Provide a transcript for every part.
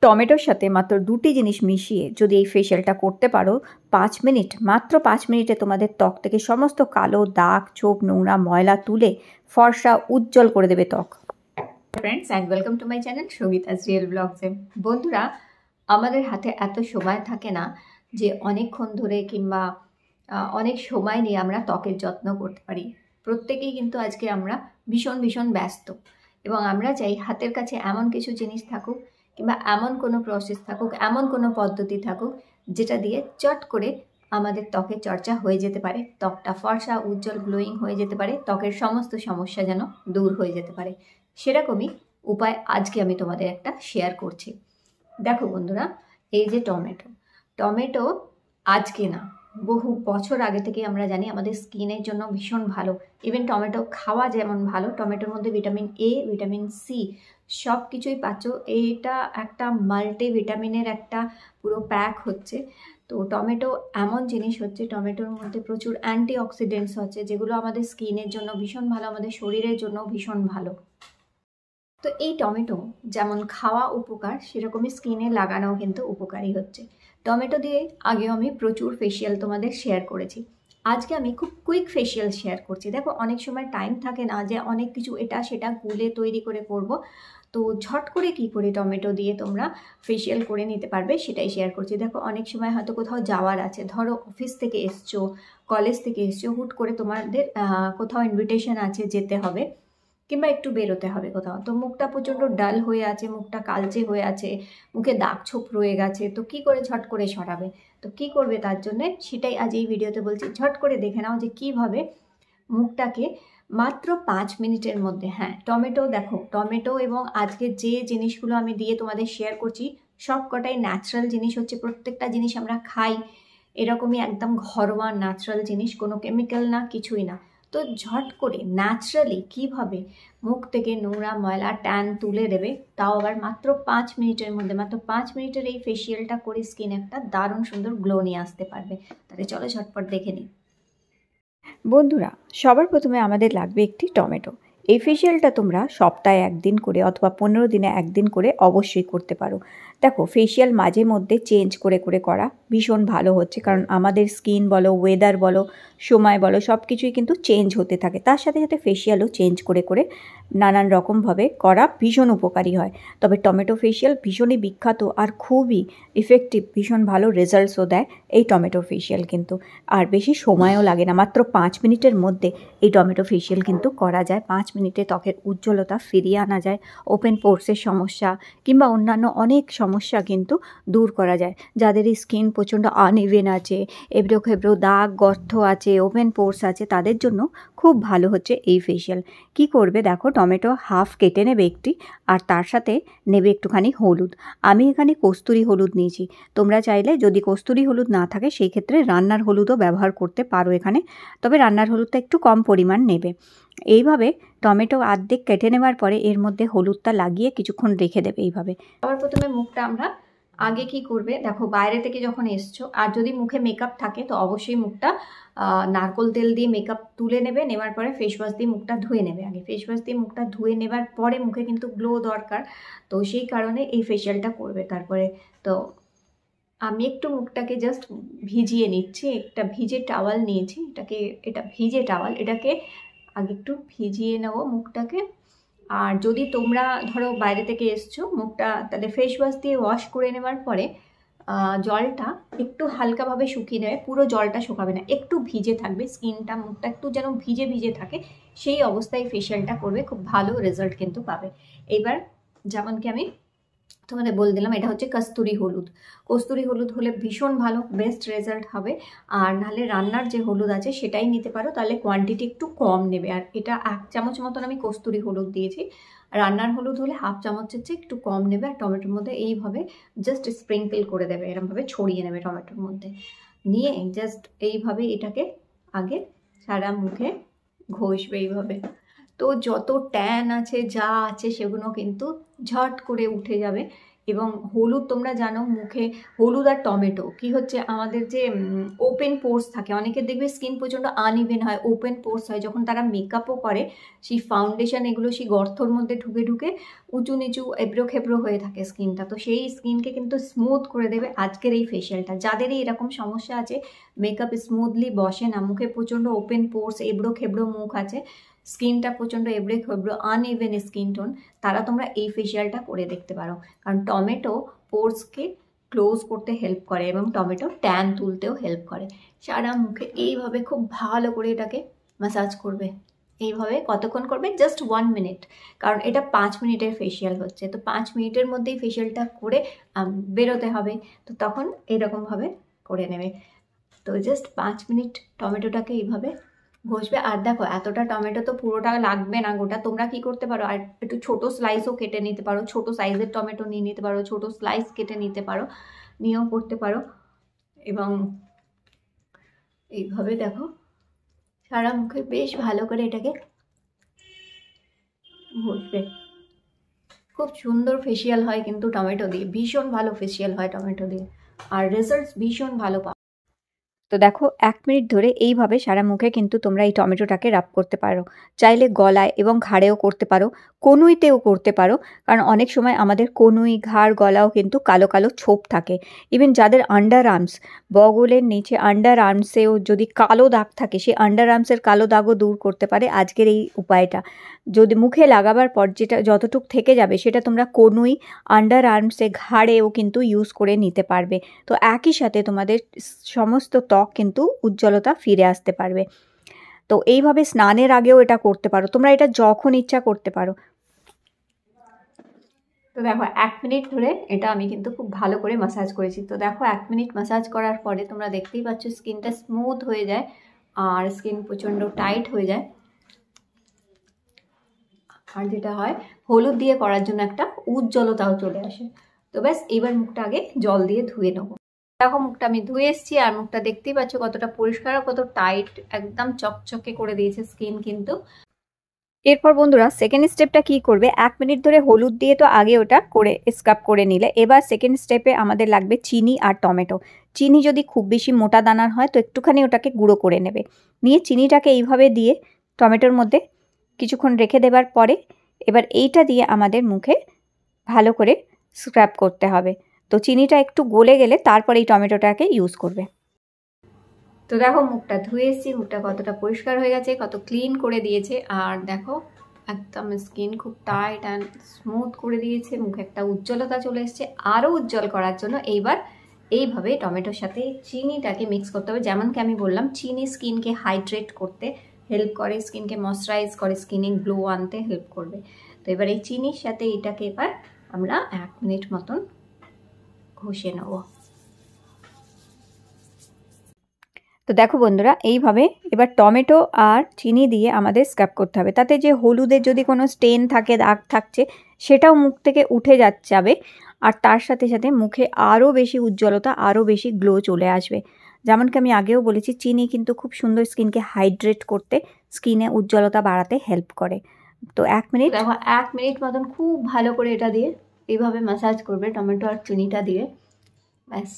টমেটোর সাথে মাত্র 2টি জিনিস মিশিয়ে যদি এই ফেশিয়ালটা করতে পারো 5 মিনিট, মাত্র 5 মিনিটে তোমাদের ত্বক থেকে সমস্ত কালো দাগ, ছোপ, নোংরা, ময়লা তুলে ফর্সা উজ্জ্বল করে দেবে ত্বক। Friends and welcome to my channel Sangeeta's real ব্লগসে। বন্ধুরা, আমাদের হাতে এত সময় থাকে না যে অনেকক্ষণ ধরে কিংবা অনেক সময় নিয়ে আমরা ত্বকের যত্ন করতে পারি। প্রত্যেকেই কিন্তু আজকে আমরা ভীষণ ব্যস্ত এবং আমরা চাই হাতের কাছে এমন কিছু জিনিস থাকুক কিংবা এমন কোনো প্রসেস থাকুক, এমন কোনো পদ্ধতি থাকুক যেটা দিয়ে চট করে আমাদের ত্বকের চর্চা হয়ে যেতে পারে, ত্বকটা ফর্সা উজ্জ্বল গ্লোয়িং হয়ে যেতে পারে, ত্বকের সমস্ত সমস্যা যেন দূর হয়ে যেতে পারে। সেরকমই উপায় আজকে আমি তোমাদের একটা শেয়ার করছি। দেখো বন্ধুরা, এই যে টমেটো আজকে না, বহু বছর আগে থেকে আমরা জানি আমাদের স্কিনের জন্য ভীষণ ভালো। ইভেন টমেটো খাওয়া যেমন ভালো, টমেটোর মধ্যে ভিটামিন এ, ভিটামিন সি সব কিছুই পাচ্ছ। এটা একটা মাল্টি ভিটামিনের একটা পুরো প্যাক হচ্ছে। তো টমেটো এমন জিনিস হচ্ছে, টমেটোর মধ্যে প্রচুর অ্যান্টিঅক্সিডেন্টস হচ্ছে যেগুলো আমাদের স্কিনের জন্য ভীষণ ভালো, আমাদের শরীরের জন্য ভীষণ ভালো। তো এই টমেটো যেমন খাওয়া উপকার, সেরকমই স্কিনে লাগানোও কিন্তু উপকারী হচ্ছে। টমেটো দিয়ে আগেও আমি প্রচুর ফেশিয়াল তোমাদের শেয়ার করেছি। আজকে আমি খুব কুইক ফেশিয়াল শেয়ার করছি। দেখো, অনেক সময় টাইম থাকে না যে অনেক কিছু এটা সেটা গুলে তৈরি করে করব, তো ঝট করে কি করে টমেটো দিয়ে তোমরা ফেশিয়াল করে নিতে পারবে সেটাই শেয়ার করছি। দেখো, অনেক সময় হয়তো কোথাও যাওয়ার আছে, ধরো অফিস থেকে এসছো, কলেজ থেকে এসছো, হুট করে তোমাদের কোথাও ইনভিটেশন আছে, যেতে হবে কিংবা একটু বেরোতে হবে কোথাও, তো মুখটা প্রচণ্ড ডাল হয়ে আছে, মুখটা কালচে হয়ে আছে, মুখে দাগ ছোপ রয়ে গেছে, তো কি করে ঝট করে সরাবে? তো কি করবে তার জন্যে সেটাই আজ এই ভিডিওতে বলছি। ঝট করে দেখে নাও যে কিভাবে মুখটাকে মাত্র 5 মিনিটের মধ্যে, হ্যাঁ টমেটো, দেখো টমেটো এবং আজকে যে জিনিসগুলো আমি দিয়ে তোমাদের শেয়ার করছি সব কটাই ন্যাচারাল জিনিস হচ্ছে। প্রত্যেকটা জিনিস আমরা খাই এরকমই একদম ঘরোয়া ন্যাচারাল জিনিস, কোনো কেমিক্যাল না, কিছুই না। তো ঝট করে ন্যাচারালি কিভাবে মুখ থেকে নোংরা ময়লা ট্যান তুলে দেবে, তাও আবার মাত্র 5 মিনিটের মধ্যে। মাত্র 5 মিনিটের এই ফেশিয়ালটা করে স্কিন একটা দারুণ সুন্দর গ্লো নিয়ে আসতে পারবে। তাহলে চলো ঝটপট দেখে নিই। বন্ধুরা, সবার প্রথমে আমাদের লাগবে একটি টমেটো। এই ফেশিয়ালটা তোমরা সপ্তাহে 1 দিন করে অথবা 15 দিনে 1 দিন করে অবশ্যই করতে পারো। দেখো, ফেশিয়াল মাঝে মধ্যে চেঞ্জ করে করা ভীষণ ভালো হচ্ছে, কারণ আমাদের স্কিন বলো, ওয়েদার বলো, সময় বলো, সব কিছুই কিন্তু চেঞ্জ হতে থাকে। তার সাথে সাথে ফেশিয়ালও চেঞ্জ করে নানান রকমভাবে করা ভীষণ উপকারী হয়। তবে টমেটো ফেশিয়াল ভীষণই বিখ্যাত আর খুবই ইফেক্টিভ, ভীষণ ভালো রেজাল্টসও দেয় এই টমেটো ফেশিয়াল কিন্তু। আর বেশি সময়ও লাগে না, মাত্র 5 মিনিটের মধ্যে এই টমেটো ফেশিয়াল কিন্তু করা যায়। 5 মিনিটে ত্বকের উজ্জ্বলতা ফিরিয়ে আনা যায়, ওপেন পোর্সের সমস্যা কিংবা অন্যান্য অনেক সমস্যা কিন্তু দূর করা যায়। যাদের স্কিন প্রচণ্ড আনইভেন আছে, এবড়ো খেবড়ো দাগ গর্ত আছে, ওপেন পোর্স আছে, তাদের জন্য খুব ভালো হচ্ছে এই ফেশিয়াল। কি করবে দেখো, টমেটো হাফ কেটে নেবে একটি, আর তার সাথে নেবে একটুখানি হলুদ। আমি এখানে কস্তুরি হলুদ নিয়েছি, তোমরা চাইলে যদি কস্তুরি হলুদ না থাকে সেই ক্ষেত্রে রান্নার হলুদও ব্যবহার করতে পারো এখানে, তবে রান্নার হলুদটা একটু কম পরিমাণ নেবে। এইভাবে টমেটো অর্ধেক কেটে নেওয়ার পরে এর মধ্যে হলুদটা লাগিয়ে কিছুক্ষণ রেখে দেবে এইভাবে। আবার প্রথমে মুখটা আমরা আগে কি করবে, দেখো বাইরে থেকে যখন এসছো আর যদি মুখে মেকআপ থাকে তো অবশ্যই মুখটা নারকোল তেল দিয়ে মেকআপ তুলে নেবে, নেওয়ার পরে ফেস ওয়াশ দিয়ে মুখটা ধুয়ে নেবে। আগে ফেস ওয়াশ দিয়ে মুখটা ধুয়ে নেবার পরে মুখে কিন্তু গ্লো দরকার, তো সেই কারণে এই ফেশিয়ালটা করবে। তারপরে তো আমি একটু মুখটাকে জাস্ট ভিজিয়ে নিচ্ছি, একটা ভিজে টাওয়াল নিয়েছি, এটা ভিজে টাওয়াল, এটাকে আগে একটু ভিজিয়ে নেবো মুখটাকে। আর যদি তোমরা ধরো বাইরে থেকে এসছো, মুখটা তাহলে ফেস ওয়াশ দিয়ে ওয়াশ করে নেওয়ার পরে জলটা একটু হালকাভাবে শুকিয়ে নেবে, পুরো জলটা শুকাবে না, একটু ভিজে থাকবে স্কিনটা, মুখটা একটু যেন ভিজে ভিজে থাকে, সেই অবস্থায় ফেশিয়ালটা করবে, খুব ভালো রেজাল্ট কিন্তু পাবে। এবার যেমন কি আমি তোমাদের বলে দিলাম, এটা হচ্ছে কস্তুরি হলুদ। কস্তুরি হলুদ হলে ভীষণ ভালো, বেস্ট রেজাল্ট হবে। আর নাহলে রান্নার যে হলুদ আছে সেটাই নিতে পারো, তাহলে কোয়ান্টিটি একটু কম নেবে। আর এটা 1 চামচ মতন আমি কস্তুরি হলুদ দিয়েছি, রান্নার হলুদ হলে হাফ চামচের চেয়ে একটু কম নেবে। আর টমেটোর মধ্যে এইভাবে জাস্ট স্প্রিঙ্কেল করে দেবে, এরকমভাবে ছড়িয়ে নেবে টমেটোর মধ্যে, নিয়ে জাস্ট এইভাবে এটাকে আগে সারা মুখে ঘষবে এইভাবে। তো যত ট্যান আছে যা আছে সেগুলো কিন্তু ঝট করে উঠে যাবে, এবং হলুদ তোমরা জানো মুখে হলুদ আর টমেটো কি হচ্ছে, আমাদের যে ওপেন পোর্স থাকে, অনেকের দেখবে স্কিন প্রচণ্ড আনইভেন হয়, ওপেন পোর্স হয়, যখন তারা মেকআপও করে সেই ফাউন্ডেশন এগুলো সেই গর্তর মধ্যে ঢুকে ঢুকে উঁচু নিচু এবড়ো খেবড়ো হয়ে থাকে স্কিনটা। তো সেই স্কিনকে কিন্তু স্মুথ করে দেবে আজকের এই ফেশিয়ালটা। যাদেরই এরকম সমস্যা আছে মেকআপ স্মুথলি বসে না, মুখে প্রচণ্ড ওপেন পোর্স এবড়ো খেবড়ো মুখ আছে, স্কিনটা প্রচণ্ড এবড়ে খেবড়ো আনইভেন স্কিন টোন, তারা তোমরা এই ফেশিয়ালটা করে দেখতে পারো। কারণ টমেটো পোর্সকে ক্লোজ করতে হেল্প করে এবং টমেটো ট্যান তুলতেও হেল্প করে। সারা মুখে এইভাবে খুব ভালো করে এটাকে ম্যাসাজ করবে। এইভাবে কতক্ষণ করবে? জাস্ট 1 মিনিট, কারণ এটা 5 মিনিটের ফেশিয়াল হচ্ছে। তো 5 মিনিটের মধ্যেই ফেশিয়ালটা করে বেরোতে হবে, তো তখন এরকমভাবে করে নেবে। তো জাস্ট 5 মিনিট টমেটোটাকে এইভাবে ঘষবে। আর দেখো এতটা টমেটো তো পুরোটা লাগবে না গোটা, তোমরা কি করতে পারো আর একটু ছোট স্লাইসও কেটে নিতে পারো, ছোট সাইজের টমেটো নিয়ে নিতে পারো, ছোট স্লাইস কেটে নিতে পারো, নিয়েও করতে পারো। এবং এইভাবে দেখো সারা মুখে বেশ ভালো করে এটাকে ঘষবে। খুব সুন্দর ফেশিয়াল হয় কিন্তু টমেটো দিয়ে, ভীষণ ভালো ফেশিয়াল হয় টমেটো দিয়ে, আর রেজাল্টস ভীষণ ভালো পাও। তো দেখো 1 মিনিট ধরে এইভাবে সারা মুখে কিন্তু তোমরা এই টমেটোটাকে রাব করতে পারো। চাইলে গলায় এবং ঘাড়েও করতে পারো, কনুইতেও করতে পারো, কারণ অনেক সময় আমাদের কনুই, ঘাড়, গলাও কিন্তু কালো কালো ছোপ থাকে। ইভেন যাদের আন্ডার আর্মস, বগলের নিচে আন্ডার আর্মসেও যদি কালো দাগ থাকে, সেই আন্ডার আর্মসের কালো দাগও দূর করতে পারে আজকের এই উপায়টা। যদি মুখে লাগাবার পর যেটা যতটুক থেকে যাবে সেটা তোমরা কনুই, আন্ডার আর্মসে, ঘাড়েও কিন্তু ইউজ করে নিতে পারবে। তো একই সাথে তোমাদের সমস্ত ত্বক কিন্তু উজ্জ্বলতা ফিরে আসতে পারবে। তো এইভাবে স্নানের আগেও এটা করতে পারো, তোমরা এটা যখন ইচ্ছা করতে পারো। তো দেখো 1 মিনিট ধরে এটা আমি কিন্তু খুব ভালো করে ম্যাসাজ করেছি। তো দেখো 1 মিনিট ম্যাসাজ করার পরে তোমরা দেখতেই পাচ্ছ স্কিনটা স্মুথ হয়ে যায় আর স্কিন প্রচণ্ড টাইট হয়ে যায়। আর যেটা হয় হলুদ দিয়ে করার জন্য একটা উজ্জ্বলতাও চলে আসে। তো ব্যাস এবার মুখটা আগে জল দিয়ে ধুয়ে নেবো। দেখো মুখটা আমি ধুয়ে এসেছি আর মুখটা দেখতেই পাচ্ছ কতটা পরিষ্কার আর কত টাইট, একদম চকচকে করে দিয়েছে স্কিন কিন্তু। এরপর বন্ধুরা সেকেন্ড স্টেপটা কি করবে, 1 মিনিট ধরে হলুদ দিয়ে তো আগে ওটা করে স্ক্রাব করে নিলে, এবার সেকেন্ড স্টেপে আমাদের লাগবে চিনি আর টমেটো। চিনি যদি খুব বেশি মোটা দানার হয় তো একটুখানি ওটাকে গুঁড়ো করে নেবে, নিয়ে চিনিটাকে এইভাবে দিয়ে টমেটোর মধ্যে কিছুক্ষণ রেখে দেবার পরে এবার এইটা দিয়ে আমাদের মুখে ভালো করে স্ক্রাব করতে হবে। তো চিনিটা একটু গলে গেলে তারপরে এই টমেটোটাকে ইউজ করবে। তো দেখো মুখটা ধুয়ে এসেছি, মুখটা কতটা পরিষ্কার হয়ে গেছে, কত ক্লিন করে দিয়েছে। আর দেখো একদম স্কিন খুব টাইট অ্যান্ড স্মুথ করে দিয়েছে, মুখে একটা উজ্জ্বলতা চলে এসছে। আরও উজ্জ্বল করার জন্য এইবার এইভাবে টমেটোর সাথে চিনিটাকে মিক্স করতে হবে। যেমনকি আমি বললাম চিনি স্কিনকে হাইড্রেট করতে হেল্প করে, স্কিনকে ময়শ্চারাইজ করে, স্কিনে গ্লো আনতে হেল্প করবে। তো এবার এই চিনির সাথে এটাকে এবার আমরা 1 মিনিট মতন ঘষে নেব। তো দেখো বন্ধুরা এইভাবে এবার টমেটো আর চিনি দিয়ে আমাদের স্ক্রাব করতে হবে। তাতে যে হলুদের যদি কোনো স্টেন থাকে, দাগ থাকছে, সেটাও মুখ থেকে উঠে যাবে। আর তার সাথে সাথে মুখে আরও বেশি উজ্জ্বলতা, আরও বেশি গ্লো চলে আসবে। যেমনকি আমি আগেও বলেছি চিনি কিন্তু খুব সুন্দর স্কিনকে হাইড্রেট করতে, স্কিনে উজ্জ্বলতা বাড়াতে হেল্প করে। তো 1 মিনিট দেখো 1 মিনিট মতন খুব ভালো করে এটা দিয়ে এইভাবে ম্যাসাজ করবে টমেটো আর চিনিটা দিয়ে, ব্যাস।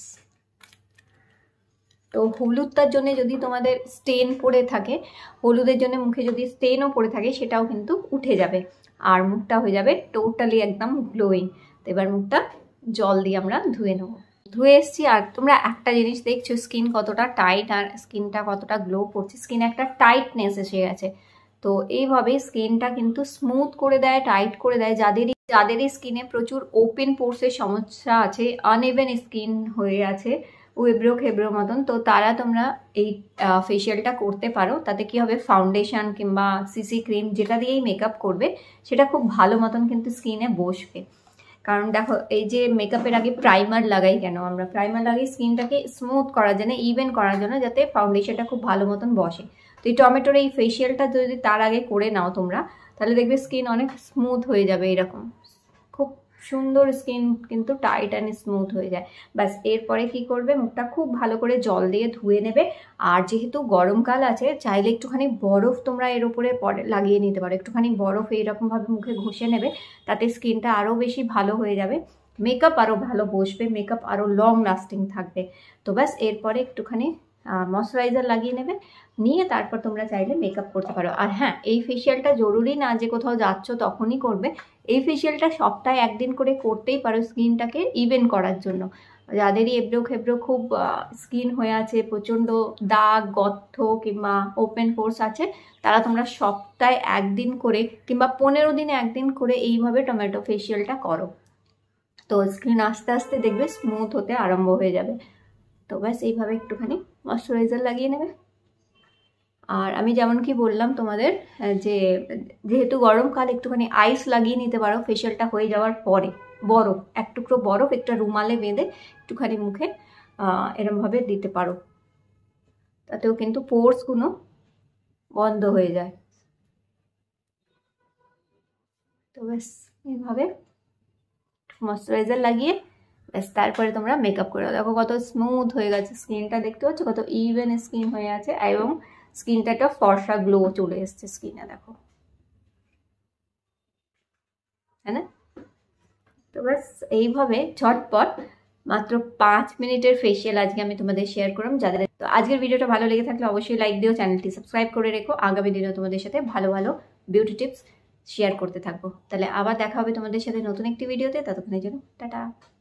তো হলুদটার জন্য যদি তোমাদের স্টেন পড়ে থাকে, হলুদের জন্য মুখে যদি স্টেনও পড়ে থাকে সেটাও কিন্তু উঠে যাবে আর মুখটা হয়ে যাবে টোটালি একদম গ্লোয়িং। তো এবার মুখটা জল দিয়ে আমরা ধুয়ে নেবো। ধুয়ে এসছি আর তোমরা একটা জিনিস দেখছো স্কিন কতটা টাইট আর স্কিনটা কতটা গ্লো করছে, স্কিন একটা টাইটনেস এসে গেছে। তো এইভাবে স্কিনটা কিন্তু স্মুথ করে দেয়, টাইট করে দেয়। যাদেরই স্কিনে প্রচুর ওপেন পোর্সের সমস্যা আছে, আনইভেন স্কিন হয়ে আছে, এবড়ো খেবড়ো মতন, তো তারা তোমরা এই ফেশিয়ালটা করতে পারো। তাতে কি হবে, ফাউন্ডেশন কিংবা সিসি ক্রিম যেটা দিয়েই মেকআপ করবে সেটা খুব ভালো মতন কিন্তু স্কিনে বসবে। কারণ দেখো এই যে মেকআপের আগে প্রাইমার লাগাই কেন, আমরা প্রাইমার লাগাই স্কিনটাকে স্মুথ করার জন্য, ইভেন করার জন্য, যাতে ফাউন্ডেশনটা খুব ভালো মতন বসে। তো এই টমেটোর এই ফেশিয়ালটা যদি তার আগে করে নাও তোমরা, তাহলে দেখবে স্কিন অনেক স্মুথ হয়ে যাবে, এরকম খুব সুন্দর স্কিন কিন্তু টাইট অ্যান্ড স্মুথ হয়ে যায়। ব্যাস এরপরে কি করবে, মুখটা খুব ভালো করে জল দিয়ে ধুয়ে নেবে। আর যেহেতু গরমকাল আছে, চাইলে একটুখানি বরফ তোমরা এর উপরে লাগিয়ে নিতে পারো, একটুখানি বরফ এইরকমভাবে মুখে ঘষে নেবে, তাতে স্কিনটা আরও বেশি ভালো হয়ে যাবে মেকআপ আরও ভালো বসবে, মেকআপ আরও লং লাস্টিং থাকবে। তো ব্যাস এরপরে একটুখানি ময়শ্চারাইজার লাগিয়ে নেবে, নিয়ে তারপর তোমরা চাইলে মেকআপ করতে পারো। আর হ্যাঁ, এই ফেসিয়ালটা জরুরি না যে কোথাও যাচ্ছ তখনই করবে, এই ফেসিয়ালটা সপ্তাহে একদিন করে করতেই পারো স্কিনটাকে ইভেন করার জন্য। যাদেরই এবড়ো খেবড়ো খুব স্কিন হয়ে আছে, প্রচণ্ড দাগ গর্ত কিংবা ওপেন পোর্স আছে, তারা তোমরা সপ্তাহে একদিন করে কিংবা 15 দিনে একদিন করে এইভাবে টমেটো ফেসিয়ালটা করো, তো স্কিন আস্তে আস্তে দেখবে স্মুথ হতে আরম্ভ হয়ে যাবে। তো ব্যাস এইভাবে একটুখানি ময়শ্চারাইজার লাগিয়ে নেবে। আর আমি যেমন কি বললাম তোমাদের যে যেহেতু গরমকাল, একটুখানি আইস লাগিয়ে নিতে পারো ফেসিয়ালটা হয়ে যাওয়ার পরে। বরফ, এক টুকরো বরফ একটা রুমালে বেঁধে একটুখানি মুখে এরমভাবে দিতে পারো, তাতেও কিন্তু পোর্সগুলো বন্ধ হয়ে যায়। তো ব্যাস এইভাবে ময়শ্চারাইজার লাগিয়ে ব্যাস তারপরে তোমরা মেকআপ করে দেখো কত স্মুথ হয়ে গেছে স্কিনটা, দেখতে পাচ্ছ কত ইভেন স্কিন হয়ে আছে, এবং স্কিনটা একটা ফর্সা গ্লো চলে এসছে স্কিনে, দেখো, হ্যাঁ না? তো ব্যাস এইভাবে ঝটপট মাত্র 5 মিনিটের ফেসিয়াল আজকে আমি তোমাদের শেয়ার করলাম। যাদের তো আজকের ভিডিওটা ভালো লেগে থাকলে অবশ্যই লাইক দিও, চ্যানেলটি সাবস্ক্রাইব করে রেখো, আগামী দিনেও তোমাদের সাথে ভালো ভালো বিউটি টিপস শেয়ার করতে থাকবো। তাহলে আবার দেখা হবে তোমাদের সাথে নতুন একটি ভিডিওতে, ততক্ষণের জন্য টাটা।